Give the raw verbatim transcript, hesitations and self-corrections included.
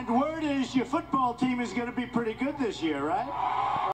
word is your football team is going to be pretty good this year, right?